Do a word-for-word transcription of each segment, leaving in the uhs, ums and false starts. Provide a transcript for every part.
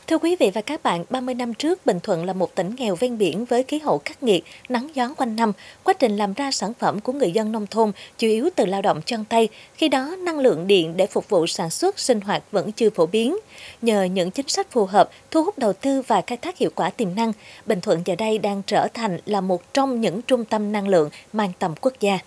Thưa quý vị và các bạn, ba mươi năm trước, Bình Thuận là một tỉnh nghèo ven biển với khí hậu khắc nghiệt, nắng gió quanh năm. Quá trình làm ra sản phẩm của người dân nông thôn chủ yếu từ lao động chân tay, khi đó năng lượng điện để phục vụ sản xuất sinh hoạt vẫn chưa phổ biến. Nhờ những chính sách phù hợp, thu hút đầu tư và khai thác hiệu quả tiềm năng, Bình Thuận giờ đây đang trở thành là một trong những trung tâm năng lượng mang tầm quốc gia.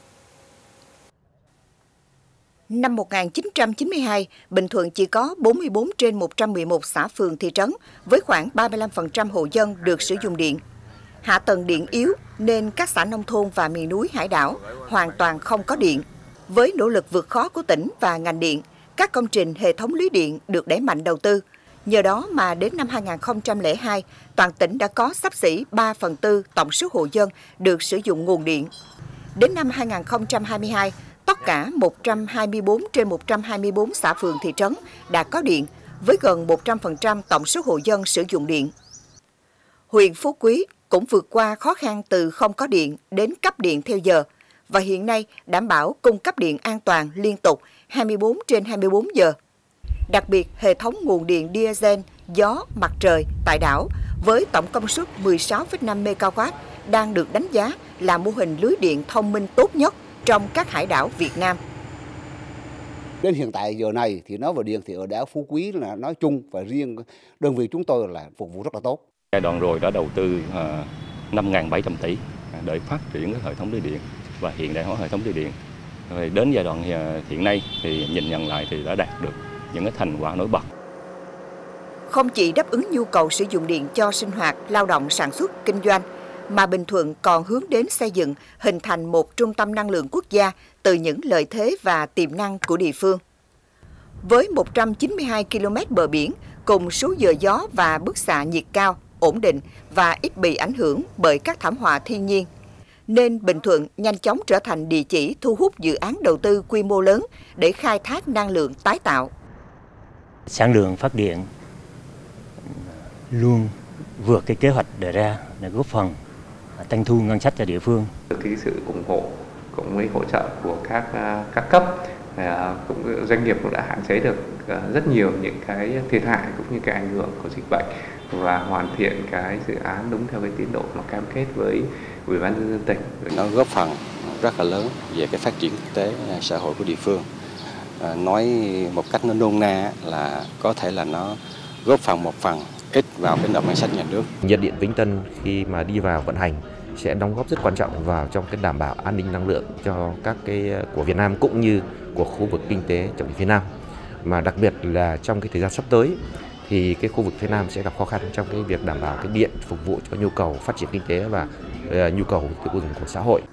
Năm một nghìn chín trăm chín mươi hai, Bình Thuận chỉ có bốn mươi bốn trên một trăm mười một xã phường thị trấn, với khoảng ba mươi lăm phần trăm hộ dân được sử dụng điện. Hạ tầng điện yếu nên các xã nông thôn và miền núi hải đảo hoàn toàn không có điện. Với nỗ lực vượt khó của tỉnh và ngành điện, các công trình hệ thống lưới điện được đẩy mạnh đầu tư. Nhờ đó mà đến năm hai nghìn không trăm lẻ hai, toàn tỉnh đã có xấp xỉ ba phần tư tổng số hộ dân được sử dụng nguồn điện. Đến năm hai nghìn không trăm hai mươi hai, tất cả một trăm hai mươi bốn trên một trăm hai mươi bốn xã phường thị trấn đã có điện, với gần một trăm phần trăm tổng số hộ dân sử dụng điện. Huyện Phú Quý cũng vượt qua khó khăn từ không có điện đến cấp điện theo giờ, và hiện nay đảm bảo cung cấp điện an toàn liên tục hai mươi bốn trên hai mươi bốn giờ. Đặc biệt, hệ thống nguồn điện diesel, gió, mặt trời tại đảo với tổng công suất mười sáu phẩy năm mê ga oát đang được đánh giá là mô hình lưới điện thông minh tốt nhất trong các hải đảo Việt Nam. Đến hiện tại giờ này thì nói về điện thì ở đảo Phú Quý là nói chung và riêng đơn vị chúng tôi là phục vụ rất là tốt. Giai đoạn rồi đã đầu tư năm nghìn bảy trăm tỷ để phát triển cái hệ thống lưới điện và hiện đại hóa hệ thống lưới điện. Rồi đến giai đoạn hiện nay thì nhìn nhận lại thì đã đạt được những cái thành quả nổi bật. Không chỉ đáp ứng nhu cầu sử dụng điện cho sinh hoạt, lao động, sản xuất, kinh doanh, mà Bình Thuận còn hướng đến xây dựng, hình thành một trung tâm năng lượng quốc gia từ những lợi thế và tiềm năng của địa phương. Với một trăm chín mươi hai ki lô mét bờ biển, cùng số giờ gió và bức xạ nhiệt cao, ổn định và ít bị ảnh hưởng bởi các thảm họa thiên nhiên, nên Bình Thuận nhanh chóng trở thành địa chỉ thu hút dự án đầu tư quy mô lớn để khai thác năng lượng tái tạo. Sản lượng phát điện luôn vượt cái kế hoạch đề ra để góp phần tăng thu ngân sách cho địa phương. Cái sự ủng hộ cũng với hỗ trợ của các các cấp, cũng doanh nghiệp cũng đã hạn chế được rất nhiều những cái thiệt hại cũng như cái ảnh hưởng của dịch bệnh và hoàn thiện cái dự án đúng theo cái tiến độ mà cam kết với Ủy ban nhân dân tỉnh. Nó góp phần rất là lớn về cái phát triển kinh tế xã hội của địa phương. À, nói một cách nó nôm na là có thể là nó góp phần một phần ít vào cái nộp ngân sách nhà nước. Nhiệt điện Vĩnh Tân khi mà đi vào vận hành sẽ đóng góp rất quan trọng vào trong cái đảm bảo an ninh năng lượng cho các cái của Việt Nam cũng như của khu vực kinh tế trọng điểm phía Nam. Mà đặc biệt là trong cái thời gian sắp tới thì cái khu vực phía Nam sẽ gặp khó khăn trong cái việc đảm bảo cái điện phục vụ cho nhu cầu phát triển kinh tế và uh, nhu cầu tiêu dùng của xã hội.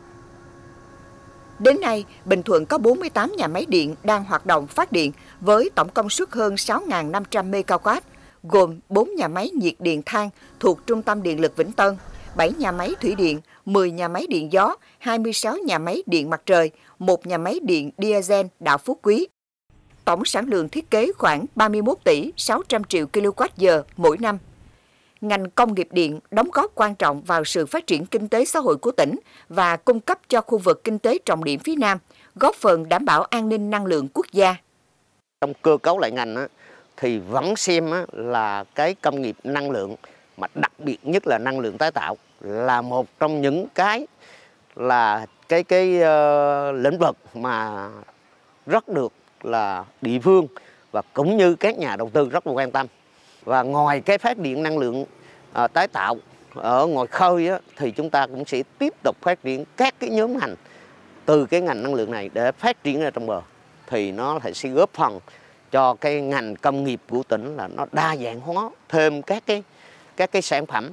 Đến nay, Bình Thuận có bốn mươi tám nhà máy điện đang hoạt động phát điện với tổng công suất hơn sáu nghìn năm trăm mê ga oát, gồm bốn nhà máy nhiệt điện than thuộc Trung tâm Điện lực Vĩnh Tân, bảy nhà máy thủy điện, mười nhà máy điện gió, hai mươi sáu nhà máy điện mặt trời, một nhà máy điện diesel đảo Phú Quý. Tổng sản lượng thiết kế khoảng ba mươi mốt tỷ sáu trăm triệu ki lô oát giờ mỗi năm. Ngành công nghiệp điện đóng góp quan trọng vào sự phát triển kinh tế xã hội của tỉnh và cung cấp cho khu vực kinh tế trọng điểm phía Nam, góp phần đảm bảo an ninh năng lượng quốc gia. Trong cơ cấu lại ngành á, thì vẫn xem á, là cái công nghiệp năng lượng, mà đặc biệt nhất là năng lượng tái tạo là một trong những cái là cái cái uh, lĩnh vực mà rất được là địa phương và cũng như các nhà đầu tư rất là quan tâm. Và ngoài cái phát điện năng lượng uh, tái tạo ở ngoài khơi á, thì chúng ta cũng sẽ tiếp tục phát triển các cái nhóm ngành từ cái ngành năng lượng này để phát triển ra trong bờ, thì nó sẽ góp phần cho cái ngành công nghiệp của tỉnh là nó đa dạng hóa thêm các cái các cái sản phẩm.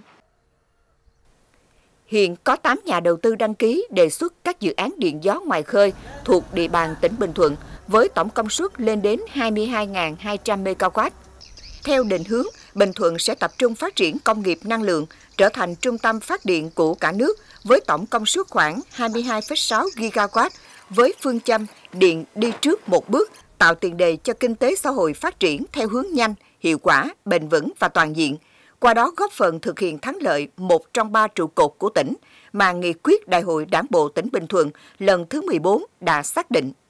Hiện có tám nhà đầu tư đăng ký đề xuất các dự án điện gió ngoài khơi thuộc địa bàn tỉnh Bình Thuận với tổng công suất lên đến hai mươi hai nghìn hai trăm mê ga oát. Theo định hướng, Bình Thuận sẽ tập trung phát triển công nghiệp năng lượng, trở thành trung tâm phát điện của cả nước với tổng công suất khoảng hai mươi hai phẩy sáu gi ga oát, với phương châm điện đi trước một bước, tạo tiền đề cho kinh tế xã hội phát triển theo hướng nhanh, hiệu quả, bền vững và toàn diện. Qua đó góp phần thực hiện thắng lợi một trong ba trụ cột của tỉnh mà nghị quyết Đại hội Đảng bộ tỉnh Bình Thuận lần thứ mười bốn đã xác định.